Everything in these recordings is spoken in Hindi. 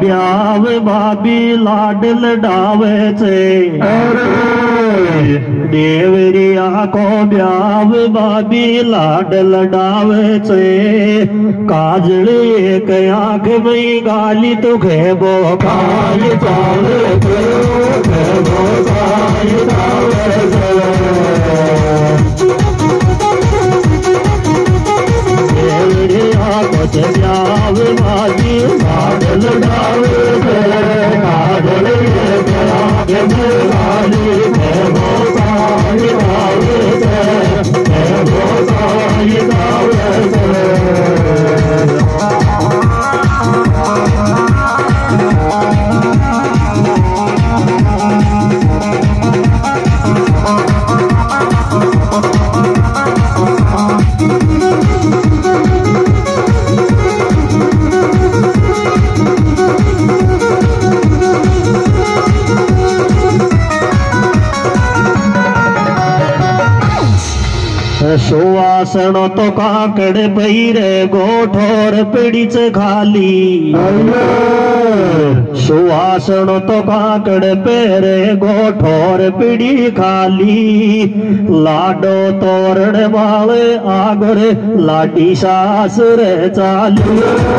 ब्याव भाभी लाड लडावे छे देवरिया को ब्याव भाभी लाड लडावे छे काजल एक आंख में गाली तो खेबो खाई जावे खेबो खाई जावे ब्याव भाभी लाड लडावे काजल एक आंख में गाली खेबो खाई जावे खेबो खाई जावे सुवासण तो काकड़ पैरे गोठोर पिड़ीच खाली सुवासण तो काकड़ पैरे गोठोर पिड़ी खाली लाडो तोरण वाले आगर लाडी सास रे चाली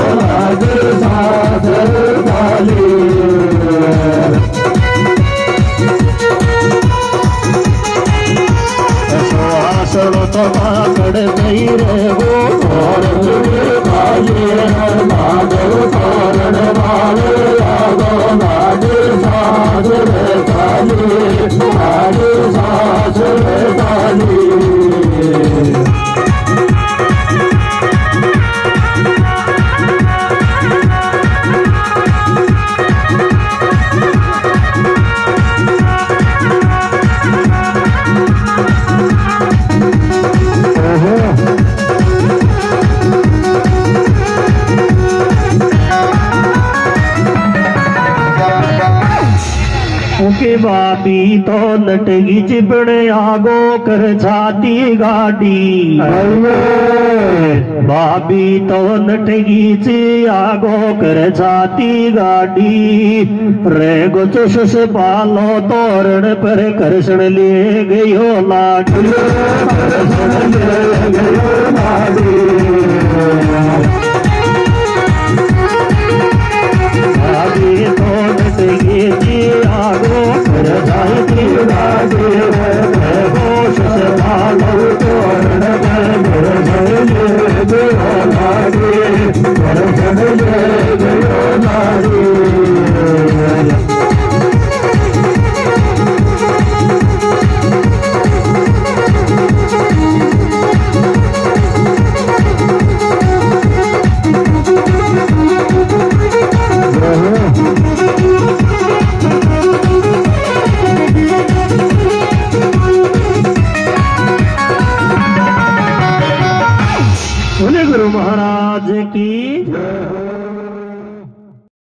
सास चाली सुनो तो काकड़ पैरे वो और माधव तोरण वाले आगो लाडी सास रे चाली लाडी सास रे चाली के बापी तो लटगी चिपड़े आगो कर छाती गाड़ी बाबी तो लटगी ची आगो कर छाती गाड़ी रे गो चुस पालो तोरण पर कृष्ण ले गयो लाडी आगो कर जाती गाड़ी होश से भालो तोरण गुरु महाराज की जय।